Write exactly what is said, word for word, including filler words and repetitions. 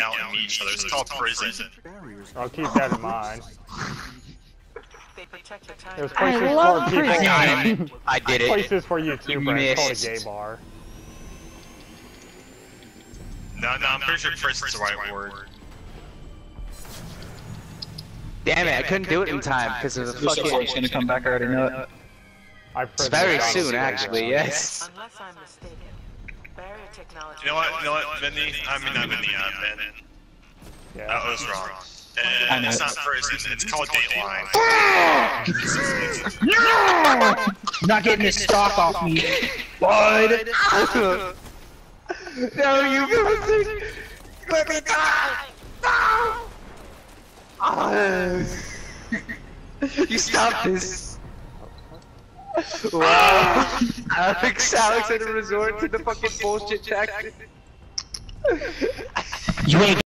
out and meet each other. It's called prison. I'll keep that in mind. There's I places love for people. prison. I got it. I did it. Places for you too, You but it's called a missed. gay bar. No, no, I'm pretty sure prison's the right word. Damn it, I couldn't do it in time because of the This fucking... is gonna come back, I already know it. I've It's very soon, actually, yeah. yes. Unless I'm mistaken, barrier technology. You know what? You know what, Vinny? I mean, not Vinny. Uh, Ben. Yeah. That was wrong. I And know. it's not prison. It's called Dateline. No! Not getting this stock off me, bud! No, you bastard! Let me die! No! Oh. You stop this! Wow! Alex, Alex had to resort to the fucking bullshit tactic. You ain't